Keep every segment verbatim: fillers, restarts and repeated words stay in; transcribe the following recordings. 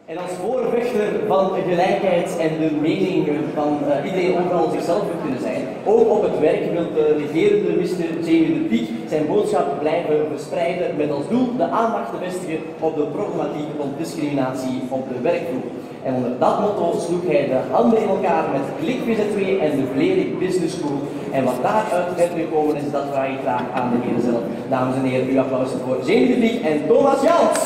En als voorvechter van gelijkheid en de mening van uh, iedereen overal zichzelf moet kunnen zijn, ook op het werk wil de regerende mister Jamie de Piek zijn boodschap blijven verspreiden met als doel de aandacht te vestigen op de problematiek rond discriminatie op de werkvloer. En onder dat motto sloeg hij de handen in elkaar met Klik V Z twee en de Vlerik Business School. En wat daaruit verder gekomen is, dat vraag ik graag aan de heren zelf. Dames en heren, uw applaus voor Jamie de Piek en Thomas Jans.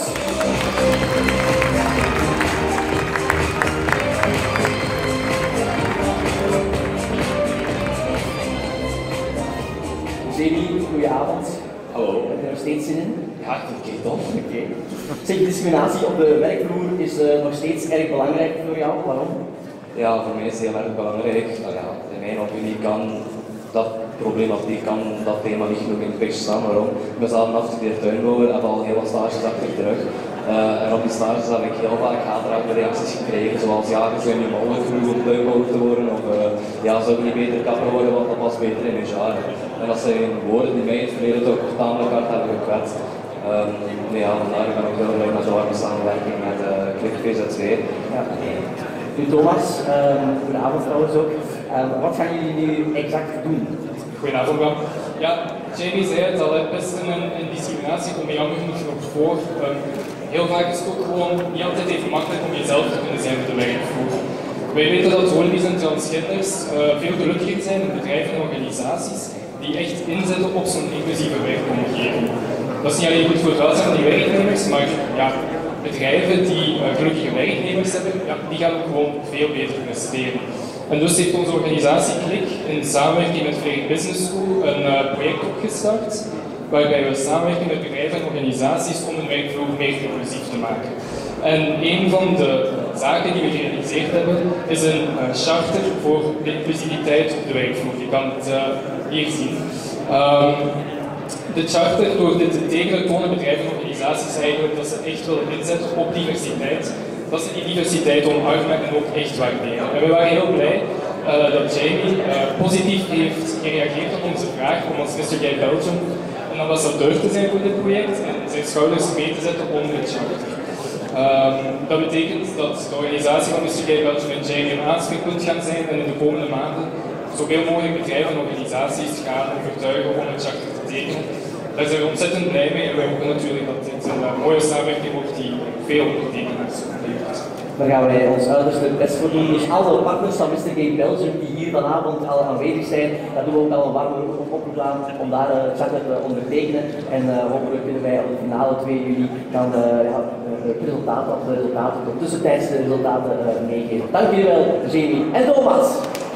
Jamie, goedenavond. Hallo. Heb je er nog steeds zin in? Ja, oké toch. Oké. Zeg, discriminatie op de werkvloer is uh, nog steeds erg belangrijk voor jou. Waarom? Ja, voor mij is het heel erg belangrijk. Nou ja, in mijn opinie kan dat problematiek, kan dat thema niet genoeg in het picture staan. Waarom? We zaten afgestudeerd tuinbouwer, hebben al heel wat stages achter de rug. Uh, en op die stages heb ik heel vaak haatdragende reacties gekregen, zoals ja, zijn nu mannelijk genoeg om tuinbouwer te worden, of uh, ja, zou ik niet beter kapper worden, want dat past beter in mijn jaar. En dat zijn woorden die mij in het verleden toch tamelijk hard hebben gekwetst. Um, nee, ja, vandaar ben ik heel blij met de warme samenwerking met uh, Klik V Z twee. Ja. Nu Thomas, um, goedenavond trouwens ook. Um, wat gaan jullie nu exact doen? Goedenavond Bram. Ja, Jamie zei het al, pesten en, en discriminatie komen jammer genoeg nog voor. Um, heel vaak is het ook gewoon niet altijd even makkelijk om jezelf te kunnen zijn op de werkvloer. Wij weten dat homo's en transgenders uh, veel gelukkiger zijn in bedrijven en organisaties die echt inzetten op zo'n inclusieve werkomgeving. Dat is niet alleen goed voor het welzijn van die werknemers, maar ja, bedrijven die uh, gelukkige werknemers hebben, ja, die gaan ook gewoon veel beter presteren. En dus heeft onze organisatie Klik in samenwerking met Vlerik Business School een uh, project opgestart, waarbij we samenwerken met bedrijven en organisaties om een werkvloer meer inclusief te maken. En een van de zaken die we gerealiseerd hebben, is een uh, charter voor de inclusiviteit op de werkvloer. Je kan het uh, hier zien. Um, de charter, door dit te tekenen, tonen bedrijven en organisaties eigenlijk dat ze echt willen inzetten op diversiteit. Dat ze die diversiteit omarmen en ook echt waarderen. En we waren heel blij uh, dat Jamie uh, positief heeft gereageerd op onze vraag om als mister Gay Belgium een ambassadeur te zijn voor dit project en zijn schouders mee te zetten onder het charter. Um, dat betekent dat de organisatie van mister Gay Belgium en Jamie een aanspreekpunt gaan zijn en in de komende maanden zoveel mogelijk bedrijven en organisaties gaan overtuigen om het charter te tekenen. Daar zijn we ontzettend blij mee en wij hopen natuurlijk dat dit een uh, mooie samenwerking wordt die veel ondertekenaars oplevert. Daar gaan wij ons uiterste best voor doen. Dus alle partners van mister Gay Belgium die hier vanavond al aanwezig zijn, daar doen we ook al een warme oproep aan om daar het uh, charter te ondertekenen. En uh, hopelijk kunnen wij op de finale twee juli dan uh, ja, de resultaten, of de resultaten, de tussentijdse resultaten uh, meegeven. Dank jullie wel, Jamie en Thomas!